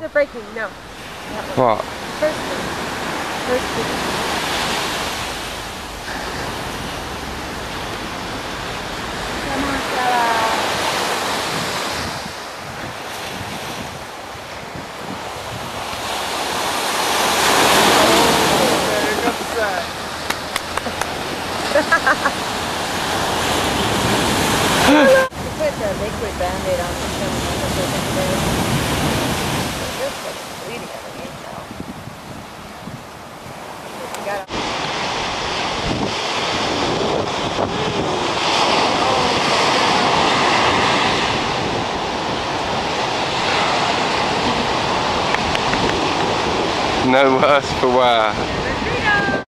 the braking, no. What? First one. First one. Come on, Stella. Put the liquid Band-Aid on this one. This looks bleeding underneath now. You got No worse for wear.